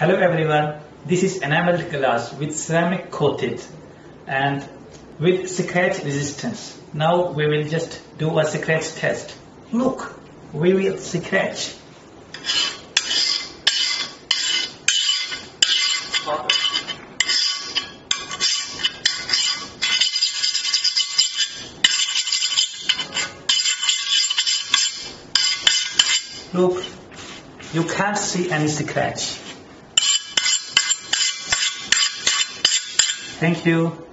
Hello everyone, this is enamelled glass with ceramic coated and with scratch resistance. Now we will just do a scratch test. Look, we will scratch. Look, you can't see any scratch. Thank you.